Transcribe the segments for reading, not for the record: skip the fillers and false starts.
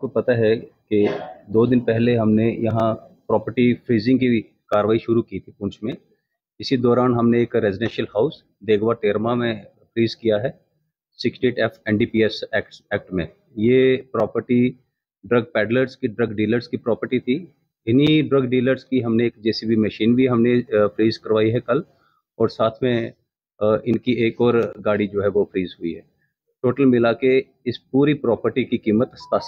आपको पता है कि 2 दिन पहले हमने यहाँ प्रॉपर्टी फ्रीजिंग की कार्रवाई शुरू की थी पुंछ में। इसी दौरान हमने एक रेजिडेंशियल हाउस देगवा टेरमा में फ्रीज किया है 68 एफ एनडीपीएस एक्ट में। ये प्रॉपर्टी ड्रग पैडलर्स की, ड्रग डीलर्स की प्रॉपर्टी थी। इन्हीं ड्रग डीलर्स की हमने एक जेसीबी मशीन भी हमने फ्रीज करवाई है कल, और साथ में इनकी एक और गाड़ी जो है वो फ्रीज हुई है। टोटल मिला के इस पूरी प्रॉपर्टी की कीमत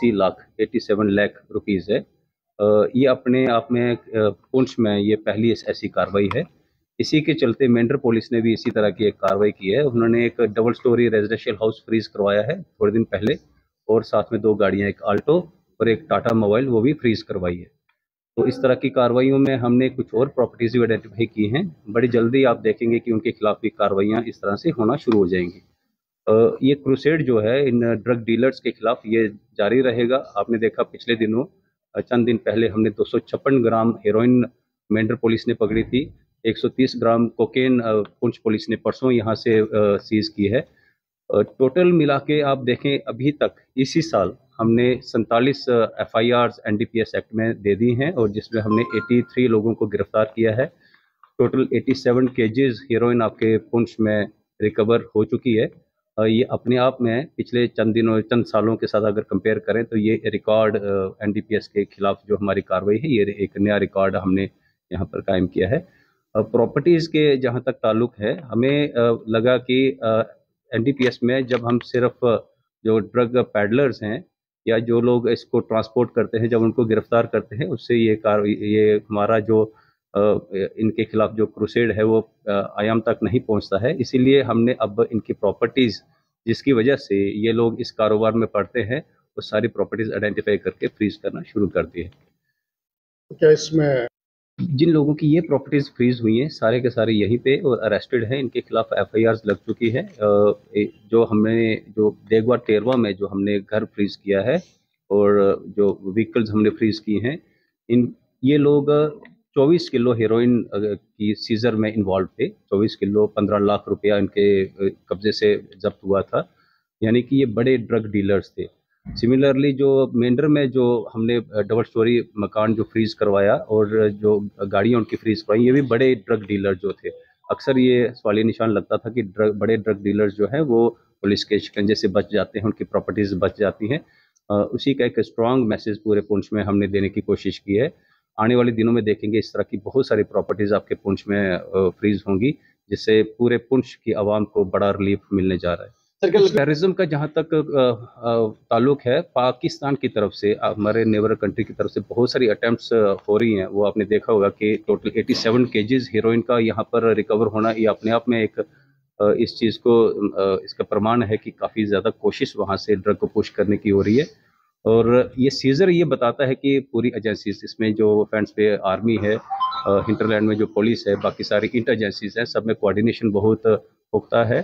87 लाख रुपीज़ है। ये अपने आप में पुंछ में ये पहली ऐसी कार्रवाई है। इसी के चलते मेंढर पुलिस ने भी इसी तरह की एक कार्रवाई की है। उन्होंने एक double storey residential house freeze करवाया है थोड़े दिन पहले, और साथ में 2 गाड़ियां, एक आल्टो और एक टाटा मोबाइल, वो भी फ्रीज करवाई है। तो इस तरह की कार्रवाइयों में हमने कुछ और प्रॉपर्टीज भी आइडेंटिफाई की हैं। बड़ी जल्दी आप देखेंगे कि उनके खिलाफ भी कार्रवाइयाँ इस तरह से होना शुरू हो जाएंगी। ये क्रूसेड जो है इन ड्रग डीलर्स के खिलाफ ये जारी रहेगा। आपने देखा पिछले दिनों चंद दिन पहले हमने 256 ग्राम हेरोइन मेंढर पुलिस ने पकड़ी थी। 130 ग्राम कोकेन पुंछ पुलिस ने परसों यहाँ से सीज की है। टोटल मिला के आप देखें अभी तक इसी साल हमने 47 एफआईआर एनडीपीएस एक्ट में दे दी हैं, और जिसमें हमने 83 लोगों को गिरफ्तार किया है। टोटल 87 केजीज हीरोइन आपके पुंछ में रिकवर हो चुकी है। ये अपने आप में पिछले चंद सालों के साथ अगर कंपेयर करें तो ये रिकॉर्ड एनडीपीएस के खिलाफ जो हमारी कार्रवाई है, ये एक नया रिकॉर्ड हमने यहाँ पर कायम किया है। प्रॉपर्टीज़ के जहाँ तक ताल्लुक है, हमें लगा कि एनडीपीएस में जब हम सिर्फ जो ड्रग पैडलर्स हैं या जो लोग इसको ट्रांसपोर्ट करते हैं, जब उनको गिरफ्तार करते हैं, उससे ये हमारा जो इनके खिलाफ जो क्रूसेड है वो आयाम तक नहीं पहुंचता है। इसीलिए हमने अब इनकी प्रॉपर्टीज़ जिसकी वजह से ये लोग इस कारोबार में पड़ते हैं, वो सारी प्रॉपर्टीज़ आइडेंटिफाई करके फ्रीज करना शुरू कर दी है। क्या इसमें जिन लोगों की ये प्रॉपर्टीज फ्रीज हुई हैं सारे के सारे यहीं पे और अरेस्टेड हैं, इनके खिलाफ एफआईआर लग चुकी है। जो देगवा टेरवा में जो हमने घर फ्रीज किया है और जो व्हीकल्स हमने फ्रीज की हैं, ये लोग 24 किलो हेरोइन की सीजर में इन्वॉल्व थे। 24 किलो 15 लाख रुपया इनके कब्जे से जब्त हुआ था, यानी कि ये बड़े ड्रग डीलर्स थे। सिमिलरली जो मेंढर में जो हमने डबल स्टोरी मकान जो फ्रीज करवाया और जो गाड़ियाँ उनकी फ्रीज करवाई, ये भी बड़े ड्रग डीलर जो थे। अक्सर ये सवालिया निशान लगता था कि बड़े ड्रग डीलर्स जो हैं वो पुलिस के शिकंजे से बच जाते हैं, उनकी प्रॉपर्टीज बच जाती हैं। उसी का एक स्ट्रॉन्ग मैसेज पूरे पुंछ में हमने देने की कोशिश की है। आने वाले दिनों में देखेंगे इस तरह की बहुत सारी प्रॉपर्टीज आपके पुंछ में फ्रीज होंगी, जिससे पूरे पुंछ की आवाम को बड़ा रिलीफ मिलने जा रहा है। टेररिज्म का जहाँ तक ताल्लुक है, पाकिस्तान की तरफ से, हमारे नेबर कंट्री की तरफ से बहुत सारी अटैम्प्ट्स हो रही हैं। वो आपने देखा होगा कि टोटल 87 केजीज हीरोइन का यहाँ पर रिकवर होना, ये अपने आप में एक इस चीज़ को इसका प्रमाण है कि काफ़ी ज़्यादा कोशिश वहाँ से ड्रग को पुश करने की हो रही है। और ये सीजर ये बताता है कि पूरी एजेंसीज, इसमें जो फ्रेंड्स पे आर्मी है, हिंटरलैंड में जो पुलिस है, बाकी सारी इंटर एजेंसीज हैं, सब में कोऑर्डिनेशन बहुत पुख्ता है,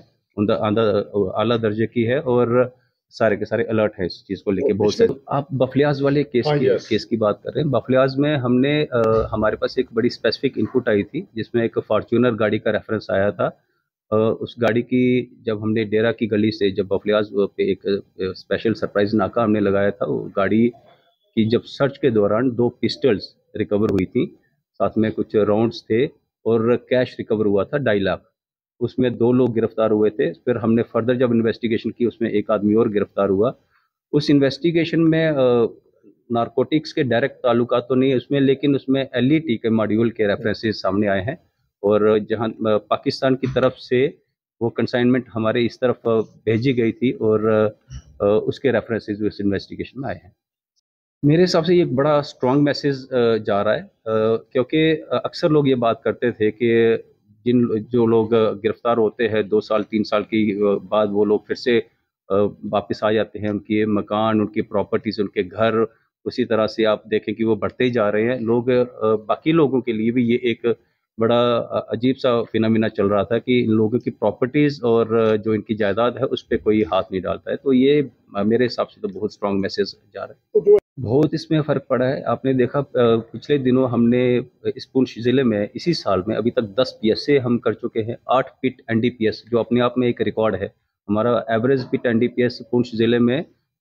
आला दर्जे की है, और सारे के सारे अलर्ट हैं इस चीज़ को लेके। बहुत से आप बफलियाज वाले केस की बात कर रहे हैं। बफलियाज में हमने हमारे पास एक बड़ी स्पेसिफिक इनपुट आई थी, जिसमें एक फॉर्च्यूनर गाड़ी का रेफरेंस आया था। उस गाड़ी की जब हमने डेरा की गली से, जब बफलियाज पे एक स्पेशल सरप्राइज नाका हमने लगाया था, वो गाड़ी की जब सर्च के दौरान 2 पिस्टल्स रिकवर हुई थी, साथ में कुछ राउंड्स थे और कैश रिकवर हुआ था 2.5 लाख। उसमें 2 लोग गिरफ्तार हुए थे। फिर हमने फर्दर जब इन्वेस्टिगेशन की, उसमें एक आदमी और गिरफ्तार हुआ। उस इन्वेस्टिगेशन में नारकोटिक्स के डायरेक्ट ताल्लुकात तो नहीं है उसमें, लेकिन उसमें एलईटी के मॉड्यूल के रेफरेंसेस सामने आए हैं, और जहां पाकिस्तान की तरफ से वो कंसाइनमेंट हमारे इस तरफ भेजी गई थी, और उसके रेफरेंसेस उस इन्वेस्टिगेशन में आए हैं। मेरे हिसाब से ये एक बड़ा स्ट्रॉन्ग मैसेज जा रहा है, क्योंकि अक्सर लोग ये बात करते थे कि जो लोग गिरफ्तार होते हैं 2 साल 3 साल की बाद, वो लोग फिर से वापस आ जाते हैं। उनके मकान, उनकी प्रॉपर्टीज, उनके घर उसी तरह से आप देखें कि वो बढ़ते ही जा रहे हैं। लोग बाकी लोगों के लिए भी ये एक बड़ा अजीब सा फिनोमिना चल रहा था कि इन लोगों की प्रॉपर्टीज और जो इनकी जायदाद है उस पर कोई हाथ नहीं डालता है। तो ये मेरे हिसाब से तो बहुत स्ट्रॉन्ग मैसेज जा रहा है। बहुत इसमें फ़र्क पड़ा है। आपने देखा पिछले दिनों हमने इस पुंछ ज़िले में इसी साल में अभी तक 10 पीएसए हम कर चुके हैं। 8 पिट एनडीपीएस, जो अपने आप में एक रिकॉर्ड है। हमारा एवरेज पिट एनडीपीएस पुंछ ज़िले में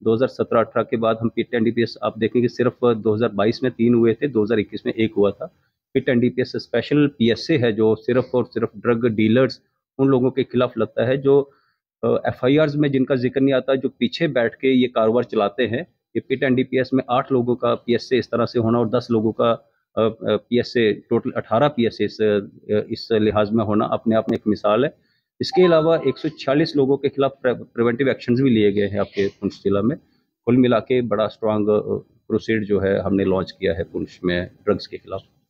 2017-18 के बाद हम पिट एनडीपीएस आप देखेंगे सिर्फ 2022 में 3 हुए थे, 2021 में 1 हुआ था। पिट एनडीपीएस स्पेशल पीएसए है जो सिर्फ और सिर्फ ड्रग डीलर्स उन लोगों के खिलाफ लगता है जो एफआईआर्स में जिनका जिक्र नहीं आता, जो पीछे बैठ के ये कारोबार चलाते हैं। ये पिट एनडीपीएस में 8 लोगों का पीएसए इस तरह से होना और 10 लोगों का पीएसए, टोटल 18 पीएसए इस लिहाज में होना अपने आप में एक मिसाल है। इसके अलावा 146 लोगों के खिलाफ प्रिवेंटिव एक्शंस भी लिए गए हैं आपके पुंछ जिला में। कुल मिला के बड़ा स्ट्रांग प्रोसीड जो है हमने लॉन्च किया है पुंछ में ड्रग्स के खिलाफ।